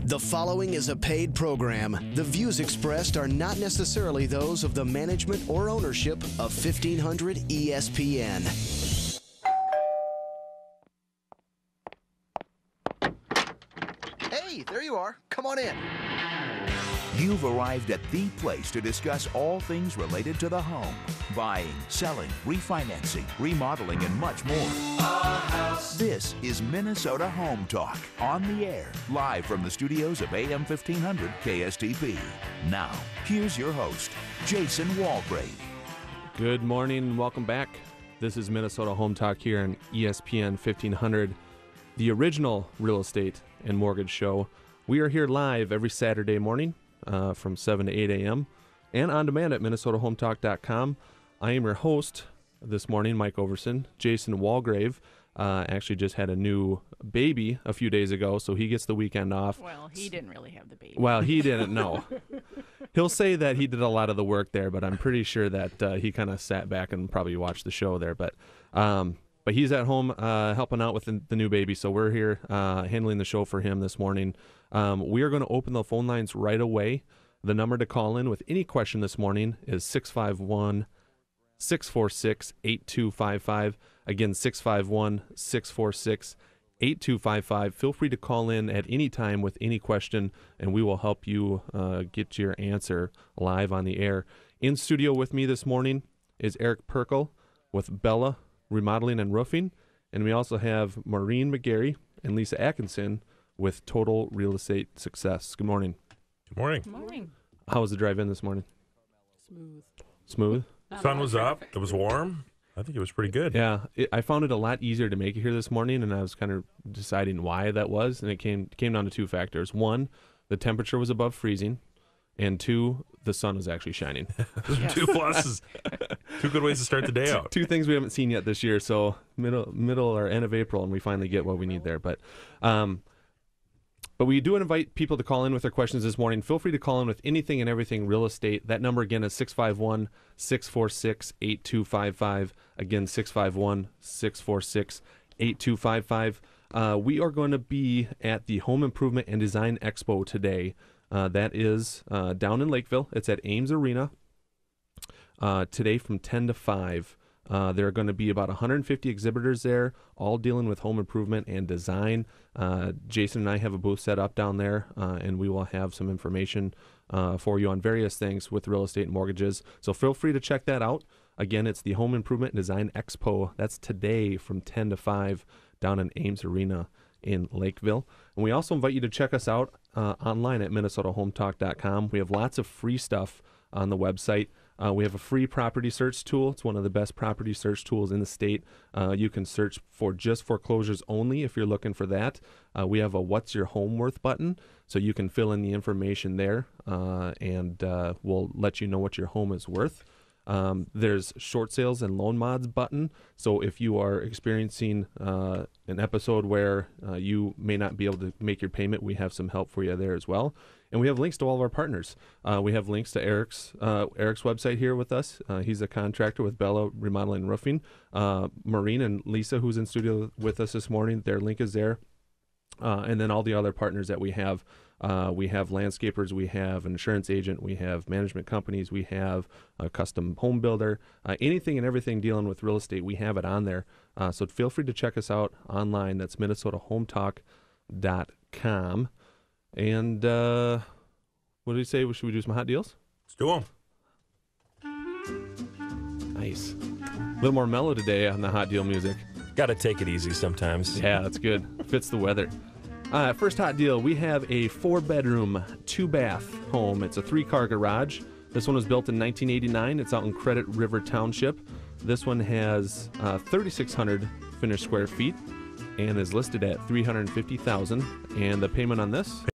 The following is a paid program. The views expressed are not necessarily those of the management or ownership of 1500 ESPN. Hey, there you are. Come on in. You've arrived at the place to discuss all things related to the home. Buying, selling, refinancing, remodeling, and much more. This is Minnesota Home Talk, on the air, live from the studios of AM 1500 KSTP. Now, here's your host, Jason Walgrave. Good morning and welcome back. This is Minnesota Home Talk here on ESPN 1500, the original real estate and mortgage show. We are here live every Saturday morning from 7 to 8 a.m. and on demand at minnesotahometalk.com. I am your host this morning, Mike Overson. Jason Walgrave actually just had a new baby a few days ago, so he gets the weekend off. Well, he didn't really have the baby. Well, he didn't know. He'll say that he did a lot of the work there, but I'm pretty sure that he kind of sat back and probably watched the show there. But he's at home helping out with the new baby, so we're here handling the show for him this morning. We are going to open the phone lines right away. The number to call in with any question this morning is 651-646-8255. Again, 651-646-8255. Feel free to call in at any time with any question, and we will help you get your answer live on the air. In studio with me this morning is Eric Perkle with Bella Remodeling and Roofing, and we also have Maureen McGarry and Lisa Atkinson with Total Real Estate Success. Good morning. Good morning. Good morning. How was the drive in this morning? Smooth? Sun was up. It was warm. I think it was pretty good. Yeah, I found it a lot easier to make it here this morning, and I was kind of deciding why that was, and it came down to two factors. One, the temperature was above freezing, and two, the sun was actually shining. Two pluses. Two good ways to start the day out. Two things we haven't seen yet this year, so middle or end of April, and we finally get what we need there. But we do invite people to call in with their questions this morning. Feel free to call in with anything and everything real estate. That number again is 651-646-8255. Again, 651-646-8255. We are going to be at the Home Improvement and Design Expo today. That is down in Lakeville. It's at Ames Arena today from 10 to 5. There are going to be about 150 exhibitors there, all dealing with home improvement and design. Jason and I have a booth set up down there, and we will have some information for you on various things with real estate and mortgages. So feel free to check that out. Again, it's the Home Improvement and Design Expo. That's today from 10 to 5 down in Ames Arena in Lakeville. And we also invite you to check us out online at minnesotahometalk.com. We have lots of free stuff on the website. We have a free property search tool. It's one of the best property search tools in the state. You can search for just foreclosures only if you're looking for that. We have a What's Your Home Worth button, so you can fill in the information there, and we'll let you know what your home is worth. There's short sales and loan mods button. So if you are experiencing an episode where you may not be able to make your payment, we have some help for you there as well. And we have links to all of our partners. We have links to Eric's website here with us. He's a contractor with Bella Remodeling and Roofing. Maureen and Lisa, who's in studio with us this morning, their link is there. And then all the other partners that we have landscapers, we have an insurance agent, we have management companies, we have a custom home builder, anything and everything dealing with real estate, we have it on there. So feel free to check us out online. That's minnesotahometalk.com. And what do you say? Should we do some hot deals? Let's do them. Nice. A little more mellow today on the hot deal music. Got to take it easy sometimes. Yeah, that's good. Fits the weather. First hot deal, we have a 4-bedroom, 2-bath home. It's a 3-car garage. This one was built in 1989. It's out in Credit River Township. This one has 3,600 finished square feet and is listed at $350,000. And the payment on this?